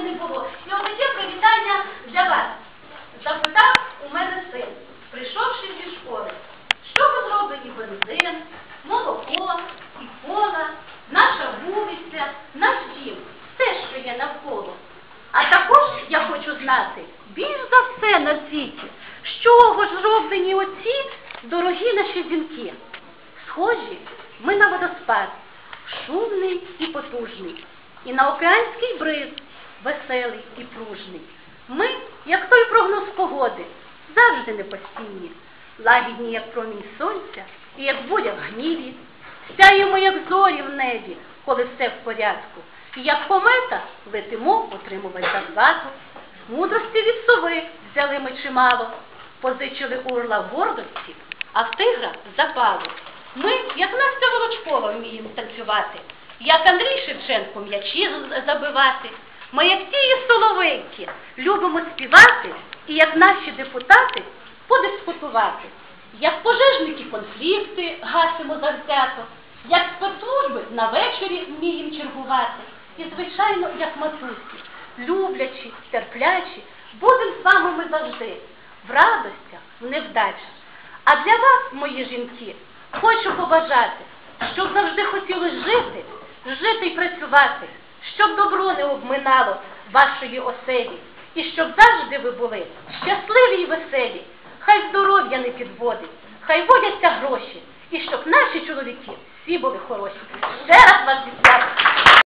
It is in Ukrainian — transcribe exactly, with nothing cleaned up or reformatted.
не було. І отаке привітання для вас. Запитав у мене син, прийшовши зі школи, що ви зроблені бензин, молоко, і кола, наша вулиця, наш дім, все, що є навколо. А також я хочу знати, більш за все на світі, з чого ж зроблені оці дорогі наші дзвінки. Схожі ми на водоспад, шумний і потужний, і на океанський бриз, веселий і пружний. Ми, як той прогноз погоди, завжди непостійні, лагідні, як промінь сонця, і як буря в гніві, сяємо, як зорі в небі, коли все в порядку, і як комета летимо отримувати зарплату. Мудрості від сови взяли ми чимало, позичили у орла гордості, а в тигра запалу. Ми, як Настя Волочкова, вміємо танцювати, як Андрій Шевченко м'ячі забивати. Ми, як тії соловейки, любимо співати, і як наші депутати подискутувати. Як пожежники конфлікти гасимо завзято, як спецслужби на вечорі вміємо чергувати. І, звичайно, як матусі, люблячі, терплячі, будемо з вами ми завжди, в радостях, в невдачах. А для вас, мої жінки, хочу побажати, щоб завжди хотіли жити, жити й працювати, щоб добро не обминало вашої оселі, і щоб завжди ви були щасливі й веселі. Хай здоров'я не підводить, хай водяться гроші, і щоб наші чоловіки всі були хороші. Ще раз вас вітаю.